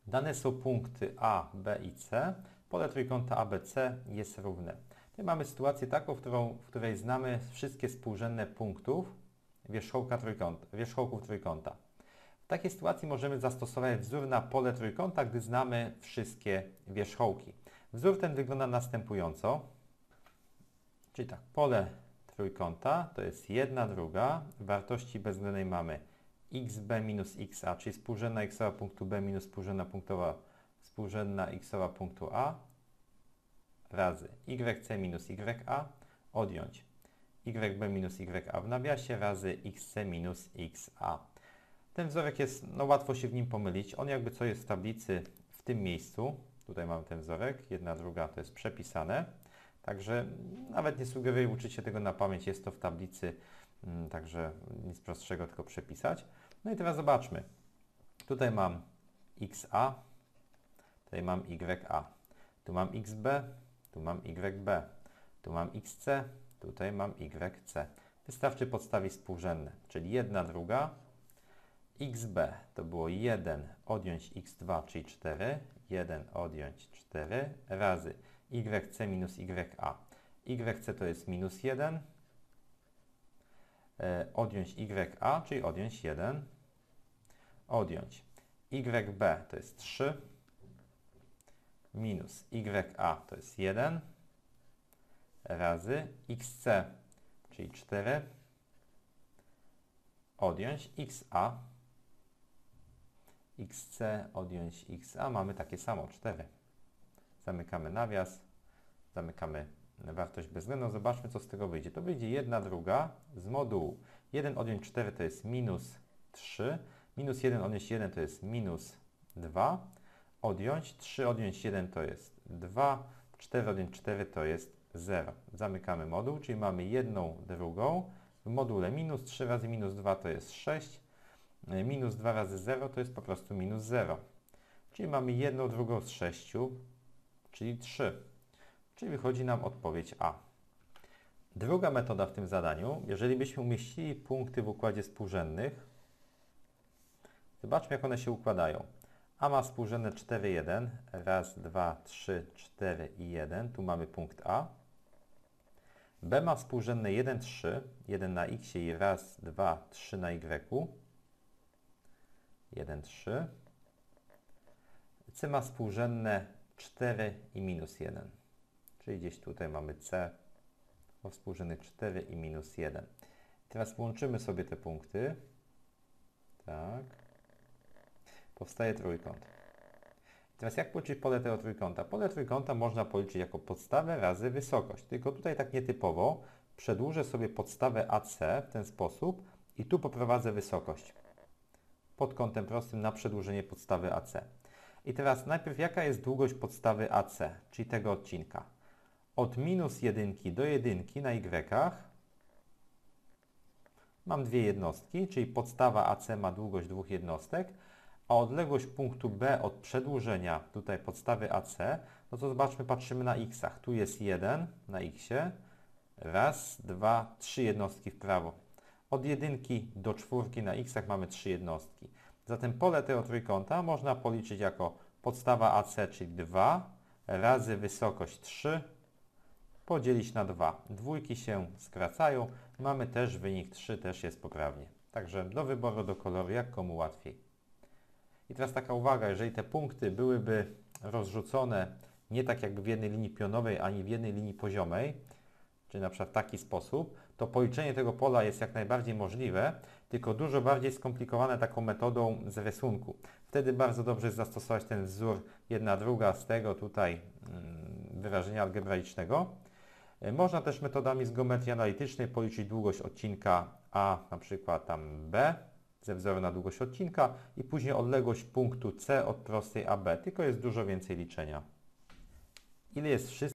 Dane są punkty A, B i C. Pole trójkąta ABC jest równe. Tutaj mamy sytuację taką, w której znamy wszystkie współrzędne punktów wierzchołków trójkąta. W takiej sytuacji możemy zastosować wzór na pole trójkąta, gdy znamy wszystkie wierzchołki. Wzór ten wygląda następująco. Czyli tak, pole trójkąta to jest 1/2 wartości bezwzględnej mamy xb minus xa, czyli współrzędna xowa punktu B minus współrzędna xowa punktu A razy yc minus ya odjąć yb minus ya w nawiasie razy xc minus xa. Ten wzorek jest, łatwo się w nim pomylić. On jakby co jest w tablicy w tym miejscu. Tutaj mamy ten wzorek, 1/2 to jest przepisane. Także nawet nie sugeruję uczyć się tego na pamięć, jest to w tablicy, także nic prostszego, tylko przepisać. No i teraz zobaczmy. Tutaj mam xa, tutaj mam ya, tu mam xb, tu mam yb, tu mam xc, tutaj mam yc. Wystarczy podstawić współrzędne, czyli 1/2 xb to było 1 odjąć x2, czyli 4, 1 odjąć 4 razy yc minus ya. Yc to jest minus 1, odjąć ya, czyli odjąć 1, odjąć yb to jest 3, minus ya to jest 1, razy xc, czyli 4, odjąć xa, xc odjąć xa, mamy takie samo, 4. Zamykamy nawias, zamykamy wartość bezwzględną, zobaczmy co z tego wyjdzie. To wyjdzie 1/2 z modułu 1 odjąć 4 to jest minus 3, minus 1 odjąć 1 to jest minus 2, odjąć 3 odjąć 1 to jest 2, 4 odjąć 4 to jest 0. Zamykamy moduł, czyli mamy 1/2 w module minus 3 razy minus 2 to jest 6, minus 2 razy 0 to jest po prostu minus 0. Czyli mamy 1/2 z 6, czyli 3. Czyli wychodzi nam odpowiedź A. Druga metoda w tym zadaniu, jeżeli byśmy umieścili punkty w układzie współrzędnych, zobaczmy jak one się układają. A ma współrzędne 4, 1, raz, 2, 3, 4 i 1, tu mamy punkt A. B ma współrzędne 1, 3, 1 na x i raz, 2, 3 na y. 1, 3. C ma współrzędne 4 i minus 1. Czyli gdzieś tutaj mamy C o współrzędnych 4 i minus 1. Teraz połączymy sobie te punkty. Tak. Powstaje trójkąt. Teraz jak policzyć pole tego trójkąta? Pole trójkąta można policzyć jako podstawę razy wysokość. Tylko tutaj tak nietypowo przedłużę sobie podstawę AC w ten sposób i tu poprowadzę wysokość pod kątem prostym na przedłużenie podstawy AC. I teraz najpierw jaka jest długość podstawy AC, czyli tego odcinka? Od minus 1 do 1 na y mam dwie jednostki, czyli podstawa AC ma długość dwóch jednostek, a odległość punktu B od przedłużenia tutaj podstawy AC, no to zobaczmy, patrzymy na x'ach. Tu jest 1 na xie, raz, 2, 3 jednostki w prawo. Od 1 do 4 na x'ach mamy 3 jednostki. Zatem pole tego trójkąta można policzyć jako podstawa AC, czyli 2, razy wysokość 3, podzielić na 2. Dwójki się skracają. Mamy też wynik 3, też jest poprawnie. Także do wyboru, do koloru, jak komu łatwiej. I teraz taka uwaga, jeżeli te punkty byłyby rozrzucone nie tak jakby w jednej linii pionowej, ani w jednej linii poziomej, czyli na przykład w taki sposób, to policzenie tego pola jest jak najbardziej możliwe, tylko dużo bardziej skomplikowane taką metodą z rysunku. Wtedy bardzo dobrze jest zastosować ten wzór 1/2 z tego tutaj wyrażenia algebraicznego. Można też metodami z geometrii analitycznej policzyć długość odcinka A, na przykład tam B, ze wzoru na długość odcinka i później odległość punktu C od prostej AB, tylko jest dużo więcej liczenia. Ile jest wszystkich